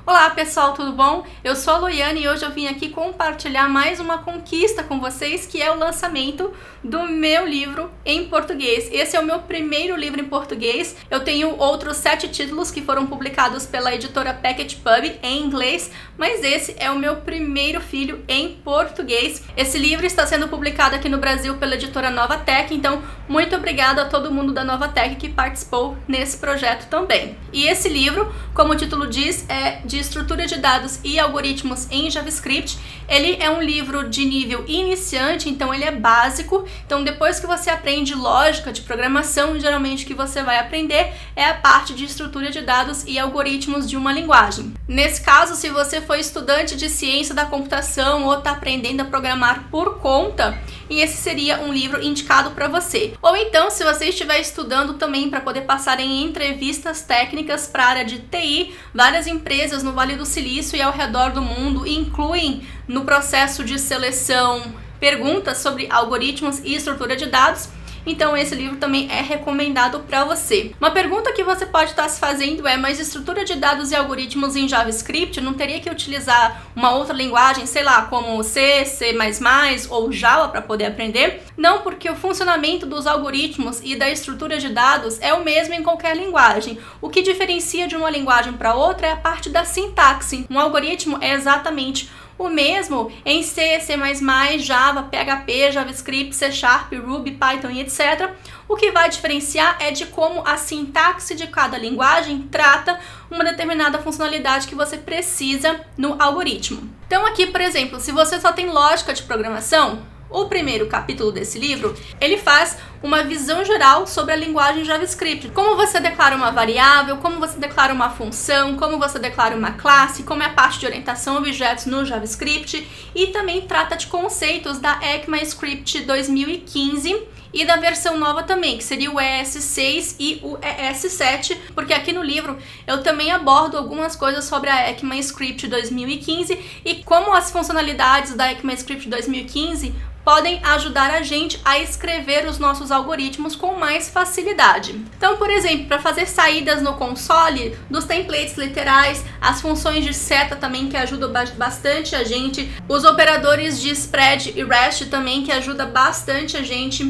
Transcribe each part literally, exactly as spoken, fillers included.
Olá pessoal, tudo bom? Eu sou a Loiane e hoje eu vim aqui compartilhar mais uma conquista com vocês, que é o lançamento do meu livro em português. Esse é o meu primeiro livro em português. Eu tenho outros sete títulos que foram publicados pela editora Packet Pub em inglês, mas esse é o meu primeiro filho em português. Esse livro está sendo publicado aqui no Brasil pela editora Novatec, então muito obrigada a todo mundo da Novatec que participou nesse projeto também. E esse livro, como o título diz, é de estrutura de dados e algoritmos em JavaScript. Ele é um livro de nível iniciante, então ele é básico. Então depois que você aprende lógica de programação, geralmente o que você vai aprender é a parte de estrutura de dados e algoritmos de uma linguagem. Nesse caso, se você for estudante de ciência da computação ou está aprendendo a programar por conta, e esse seria um livro indicado para você. Ou então, se você estiver estudando também para poder passar em entrevistas técnicas para a área de T I, várias empresas no Vale do Silício e ao redor do mundo incluem no processo de seleção perguntas sobre algoritmos e estrutura de dados. Então esse livro também é recomendado para você. Uma pergunta que você pode estar se fazendo é: mas estrutura de dados e algoritmos em JavaScript, não teria que utilizar uma outra linguagem, sei lá, como C, C mais mais ou Java para poder aprender? Não, porque o funcionamento dos algoritmos e da estrutura de dados é o mesmo em qualquer linguagem. O que diferencia de uma linguagem para outra é a parte da sintaxe. Um algoritmo é exatamente o mesmo em C, C mais mais, Java, P H P, JavaScript, C Sharp, Ruby, Python e etcétera. O que vai diferenciar é de como a sintaxe de cada linguagem trata uma determinada funcionalidade que você precisa no algoritmo. Então aqui, por exemplo, se você só tem lógica de programação, o primeiro capítulo desse livro, ele faz uma visão geral sobre a linguagem JavaScript. Como você declara uma variável, como você declara uma função, como você declara uma classe, como é a parte de orientação a objetos no JavaScript, e também trata de conceitos da ECMAScript dois mil e quinze e da versão nova também, que seria o E S seis e o E S sete, porque aqui no livro eu também abordo algumas coisas sobre a ECMAScript dois mil e quinze e como as funcionalidades da ECMAScript dois mil e quinze podem ajudar a gente a escrever os nossos algoritmos com mais facilidade. Então, por exemplo, para fazer saídas no console, dos templates literais, as funções de seta também que ajudam bastante a gente, os operadores de spread e rest também que ajudam bastante a gente,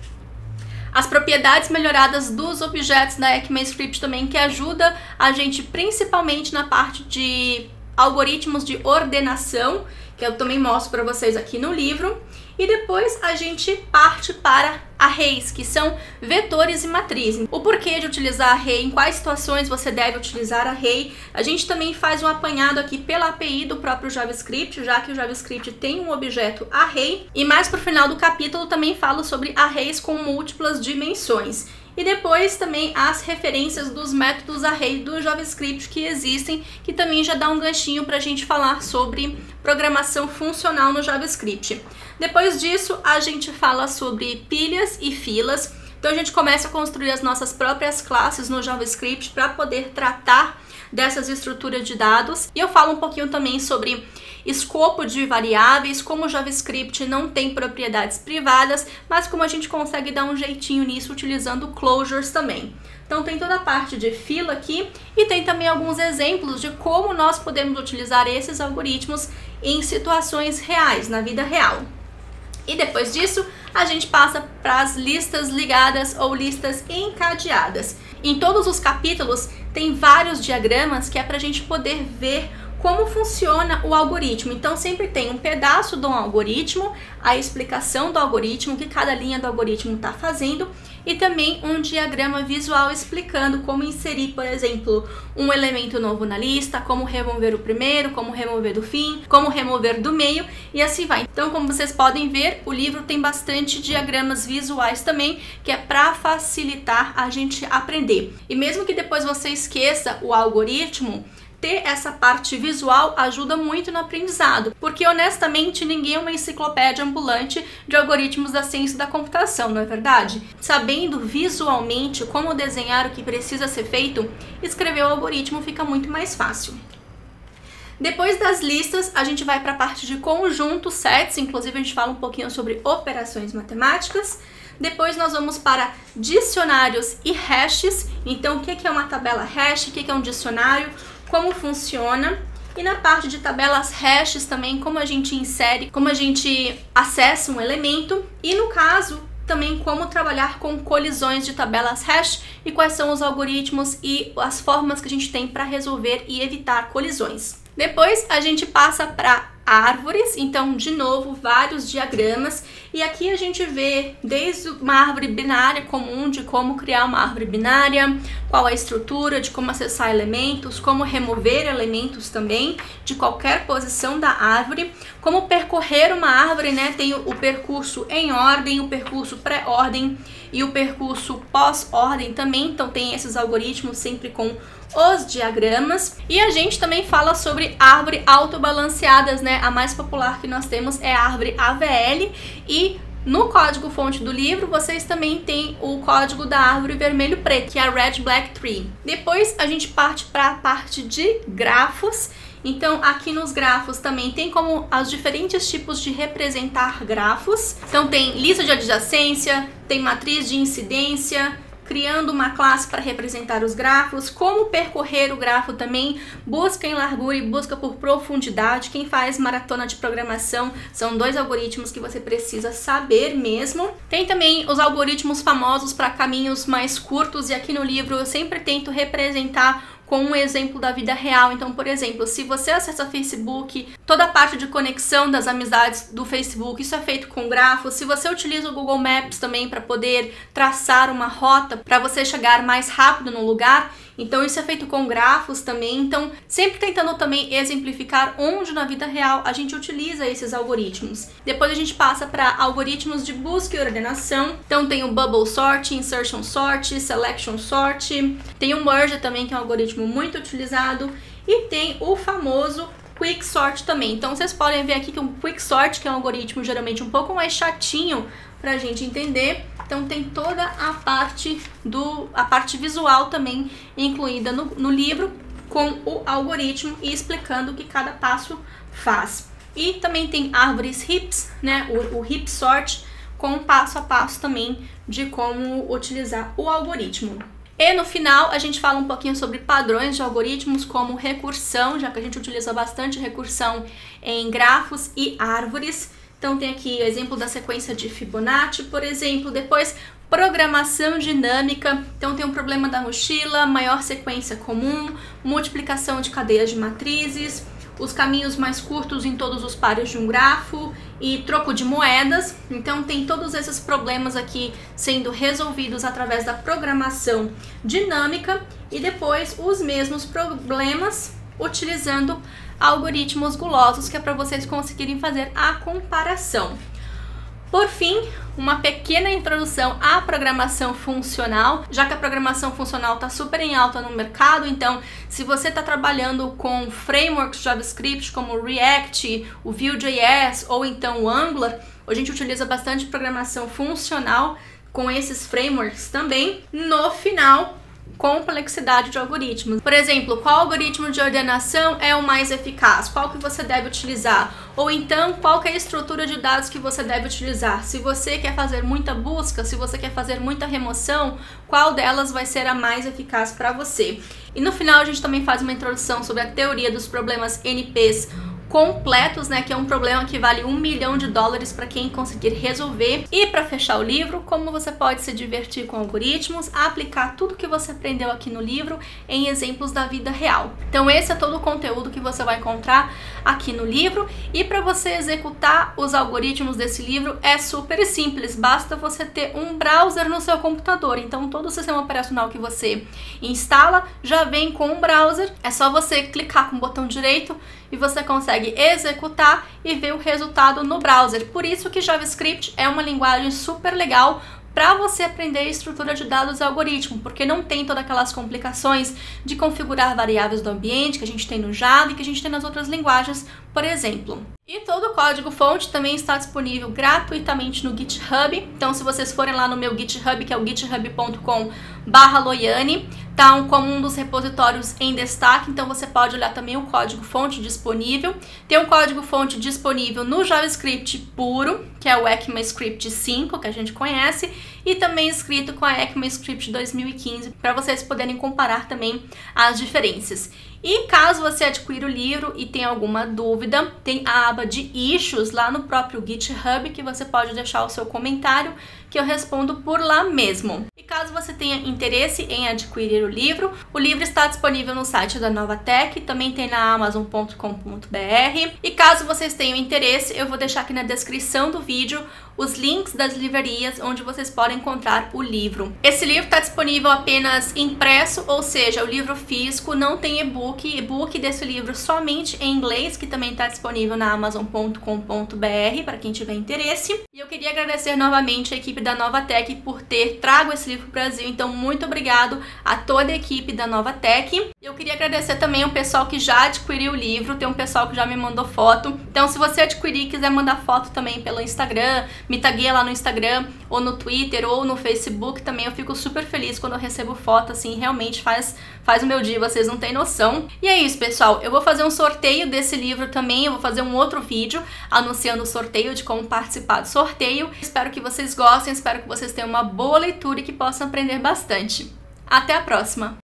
as propriedades melhoradas dos objetos da ECMAScript também que ajuda a gente principalmente na parte de algoritmos de ordenação, que eu também mostro para vocês aqui no livro. E depois a gente parte para arrays, que são vetores e matrizes. O porquê de utilizar array, em quais situações você deve utilizar array. A gente também faz um apanhado aqui pela A P I do próprio JavaScript, já que o JavaScript tem um objeto array. E mais pro final do capítulo também falo sobre arrays com múltiplas dimensões. E depois também as referências dos métodos array do JavaScript que existem, que também já dá um ganchinho para a gente falar sobre programação funcional no JavaScript. Depois disso, a gente fala sobre pilhas e filas. Então a gente começa a construir as nossas próprias classes no JavaScript para poder tratar dessas estruturas de dados. E eu falo um pouquinho também sobre escopo de variáveis, como o JavaScript não tem propriedades privadas, mas como a gente consegue dar um jeitinho nisso utilizando closures também. Então tem toda a parte de fila aqui e tem também alguns exemplos de como nós podemos utilizar esses algoritmos em situações reais, na vida real. E depois disso, a gente passa para as listas ligadas ou listas encadeadas. Em todos os capítulos tem vários diagramas que é para a gente poder ver como funciona o algoritmo. Então sempre tem um pedaço do algoritmo, a explicação do algoritmo, o que cada linha do algoritmo está fazendo, e também um diagrama visual explicando como inserir, por exemplo, um elemento novo na lista, como remover o primeiro, como remover do fim, como remover do meio, e assim vai. Então, como vocês podem ver, o livro tem bastante diagramas visuais também, que é para facilitar a gente aprender. E mesmo que depois você esqueça o algoritmo, ter essa parte visual ajuda muito no aprendizado, porque honestamente ninguém é uma enciclopédia ambulante de algoritmos da ciência da computação, não é verdade? Sabendo visualmente como desenhar o que precisa ser feito, escrever o algoritmo fica muito mais fácil. Depois das listas, a gente vai para a parte de conjuntos, sets, inclusive a gente fala um pouquinho sobre operações matemáticas. Depois nós vamos para dicionários e hashes. Então, o que é uma tabela hash? O que é um dicionário? como funciona. E na parte de tabelas hashes também, como a gente insere, como a gente acessa um elemento. E no caso, também como trabalhar com colisões de tabelas hash e quais são os algoritmos e as formas que a gente tem para resolver e evitar colisões. Depois a gente passa para árvores, então de novo vários diagramas, e aqui a gente vê desde uma árvore binária comum, de como criar uma árvore binária, qual a estrutura, de como acessar elementos, como remover elementos também de qualquer posição da árvore, como percorrer uma árvore, né? Tem o, o percurso em ordem, o percurso pré-ordem e o percurso pós-ordem também, então tem esses algoritmos sempre com os diagramas. E a gente também fala sobre árvore autobalanceadas, né? A mais popular que nós temos é a árvore A V L, e no código fonte do livro vocês também têm o código da árvore vermelho preto, que é a Red Black Tree. Depois a gente parte para a parte de grafos. Então aqui nos grafos também tem como os diferentes tipos de representar grafos. Então tem lista de adjacência, tem matriz de incidência, criando uma classe para representar os grafos, como percorrer o grafo também, busca em largura e busca por profundidade. Quem faz maratona de programação são dois algoritmos que você precisa saber mesmo. Tem também os algoritmos famosos para caminhos mais curtos, e aqui no livro eu sempre tento representar com um exemplo da vida real. Então, por exemplo, se você acessa Facebook, toda a parte de conexão das amizades do Facebook, isso é feito com grafos. Se você utiliza o Google Maps também para poder traçar uma rota para você chegar mais rápido no lugar, então isso é feito com grafos também. Então, sempre tentando também exemplificar onde na vida real a gente utiliza esses algoritmos. Depois a gente passa para algoritmos de busca e ordenação. Então tem o Bubble Sort, Insertion Sort, Selection Sort, tem o Merge também, que é um algoritmo muito utilizado, e tem o famoso Quick Sort também. Então vocês podem ver aqui que o Quick Sort, que é um algoritmo geralmente um pouco mais chatinho pra gente entender. Então tem toda a parte do a parte visual também incluída no, no livro, com o algoritmo e explicando o que cada passo faz. E também tem árvores heaps, né, o, o heap sort, com passo a passo também de como utilizar o algoritmo. E no final a gente fala um pouquinho sobre padrões de algoritmos, como recursão, já que a gente utiliza bastante recursão em grafos e árvores. Então tem aqui o exemplo da sequência de Fibonacci, por exemplo. Depois, programação dinâmica. Então tem um problema da mochila, maior sequência comum, multiplicação de cadeias de matrizes, os caminhos mais curtos em todos os pares de um grafo e troco de moedas. Então tem todos esses problemas aqui sendo resolvidos através da programação dinâmica, e depois os mesmos problemas utilizando algoritmos gulosos, que é para vocês conseguirem fazer a comparação. Por fim, uma pequena introdução à programação funcional, já que a programação funcional está super em alta no mercado. Então, se você está trabalhando com frameworks JavaScript como o React, o Vue.js ou então o Angular, a gente utiliza bastante programação funcional com esses frameworks também. No final, complexidade de algoritmos. Por exemplo, qual algoritmo de ordenação é o mais eficaz? Qual que você deve utilizar? Ou então, qual que é a estrutura de dados que você deve utilizar? Se você quer fazer muita busca, se você quer fazer muita remoção, qual delas vai ser a mais eficaz para você? E no final a gente também faz uma introdução sobre a teoria dos problemas N Ps completos, né, que é um problema que vale um milhão de dólares para quem conseguir resolver. E para fechar o livro, como você pode se divertir com algoritmos, aplicar tudo que você aprendeu aqui no livro em exemplos da vida real. Então esse é todo o conteúdo que você vai encontrar aqui no livro, e para você executar os algoritmos desse livro é super simples, basta você ter um browser no seu computador. Então todo o sistema operacional que você instala já vem com um browser, é só você clicar com o botão direito e você consegue executar e ver o resultado no browser. Por isso que JavaScript é uma linguagem super legal para você aprender a estrutura de dados e algoritmo, porque não tem todas aquelas complicações de configurar variáveis do ambiente que a gente tem no Java e que a gente tem nas outras linguagens, por exemplo. E todo o código-fonte também está disponível gratuitamente no GitHub. Então, se vocês forem lá no meu GitHub, que é o github ponto com barra loiane, tá um, como um dos repositórios em destaque, então você pode olhar também o código-fonte disponível. Tem um código-fonte disponível no JavaScript puro, que é o ECMAScript cinco, que a gente conhece, e também escrito com a ECMAScript dois mil e quinze, para vocês poderem comparar também as diferenças. E caso você adquira o livro e tenha alguma dúvida, tem a aba de issues lá no próprio GitHub, que você pode deixar o seu comentário, que eu respondo por lá mesmo. E caso você tenha interesse em adquirir o livro, o livro está disponível no site da Novatec, também tem na amazon ponto com ponto br. E caso vocês tenham interesse, eu vou deixar aqui na descrição do vídeo os links das livrarias onde vocês podem encontrar o livro. Esse livro está disponível apenas impresso, ou seja, o livro físico, não tem e-book. E-book desse livro somente em inglês, que também está disponível na amazon ponto com ponto br para quem tiver interesse. E eu queria agradecer novamente a equipe da Novatec por ter trago esse livro para o Brasil, então muito obrigado a toda a equipe da Novatec. Eu queria agradecer também o pessoal que já adquiriu o livro, tem um pessoal que já me mandou foto, então se você adquirir e quiser mandar foto também pelo Instagram, me tagueia lá no Instagram, ou no Twitter, ou no Facebook também, eu fico super feliz quando eu recebo foto, assim, realmente faz, faz o meu dia, vocês não têm noção. E é isso, pessoal, eu vou fazer um sorteio desse livro também, eu vou fazer um outro vídeo anunciando o sorteio, de como participar do sorteio. Espero que vocês gostem, espero que vocês tenham uma boa leitura e que possam aprender bastante. Até a próxima!